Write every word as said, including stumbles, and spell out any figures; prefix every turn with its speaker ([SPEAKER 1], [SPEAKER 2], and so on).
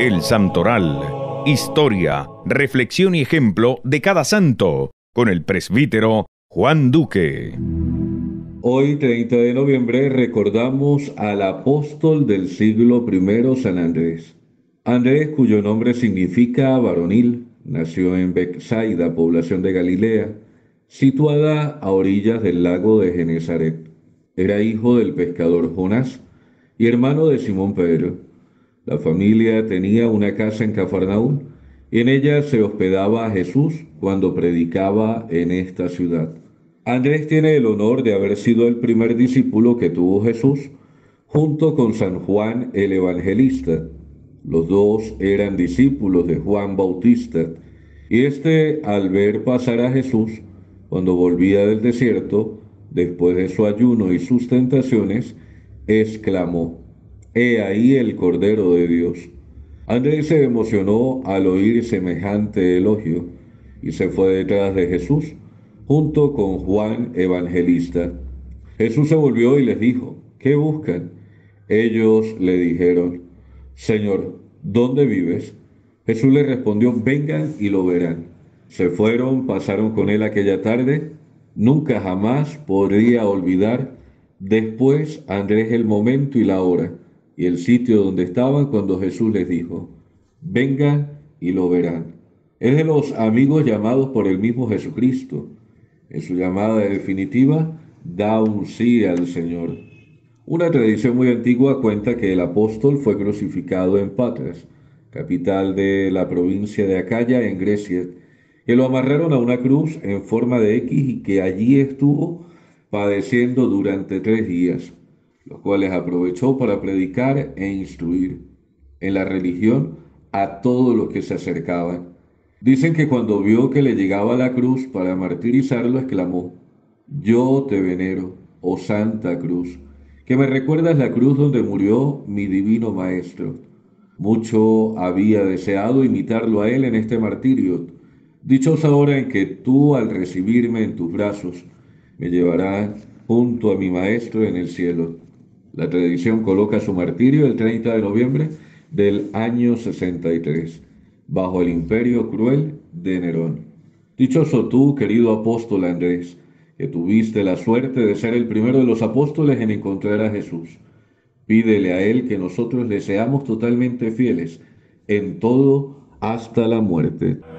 [SPEAKER 1] El Santoral. Historia, reflexión y ejemplo de cada santo, con el presbítero Juan Duque.
[SPEAKER 2] Hoy, treinta de noviembre, recordamos al apóstol del siglo primero, San Andrés. Andrés, cuyo nombre significa varonil, nació en Betsaida, población de Galilea, situada a orillas del lago de Genesaret. Era hijo del pescador Jonás y hermano de Simón Pedro. La familia tenía una casa en Cafarnaúm y en ella se hospedaba Jesús cuando predicaba en esta ciudad. Andrés tiene el honor de haber sido el primer discípulo que tuvo Jesús, junto con San Juan el Evangelista. Los dos eran discípulos de Juan Bautista, y éste, al ver pasar a Jesús, cuando volvía del desierto, después de su ayuno y sus tentaciones, exclamó: «He ahí el Cordero de Dios». Andrés se emocionó al oír semejante elogio, y se fue detrás de Jesús, junto con Juan Evangelista. Jesús se volvió y les dijo: «¿Qué buscan?». Ellos le dijeron: «Señor, ¿dónde vives?». Jesús les respondió: «Vengan y lo verán». Se fueron, pasaron con él aquella tarde. Nunca jamás podría olvidar después Andrés el momento y la hora y el sitio donde estaban cuando Jesús les dijo: «Vengan y lo verán». Es de los amigos llamados por el mismo Jesucristo. En su llamada definitiva, da un sí al Señor. Una tradición muy antigua cuenta que el apóstol fue crucificado en Patras, capital de la provincia de Acaya, en Grecia, que lo amarraron a una cruz en forma de X y que allí estuvo padeciendo durante tres días, los cuales aprovechó para predicar e instruir en la religión a todos los que se acercaban. Dicen que cuando vio que le llegaba la cruz para martirizarlo, exclamó: «Yo te venero, oh Santa Cruz, que me recuerdas la cruz donde murió mi divino Maestro». Mucho había deseado imitarlo a él en este martirio. Dichosa hora en que tú, al recibirme en tus brazos, me llevarás junto a mi Maestro en el cielo. La tradición coloca su martirio el treinta de noviembre del año sesenta y tres, bajo el imperio cruel de Nerón. Dichoso tú, querido apóstol Andrés, que tuviste la suerte de ser el primero de los apóstoles en encontrar a Jesús. Pídele a Él que nosotros le seamos totalmente fieles en todo hasta la muerte.